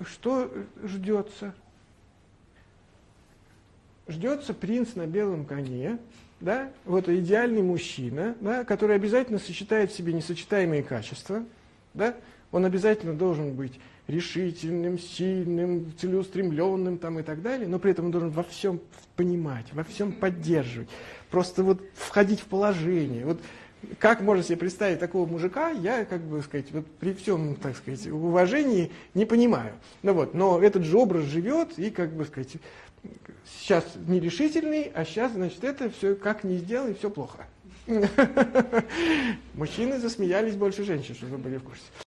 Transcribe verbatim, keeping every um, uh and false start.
что ждется? Ждется принц на белом коне, да, вот идеальный мужчина, да, который обязательно сочетает в себе несочетаемые качества, да, он обязательно должен быть решительным, сильным, целеустремленным там, и так далее, но при этом он должен во всем понимать, во всем поддерживать, просто вот входить в положение. Вот как можно себе представить такого мужика, я, как бы сказать, вот при всем, так сказать, уважении не понимаю. Ну вот, но этот же образ живет, и, как бы сказать, сейчас нерешительный, а сейчас, значит, это все как не сделай, все плохо. Мужчины засмеялись больше женщин, чтобы вы были в курсе.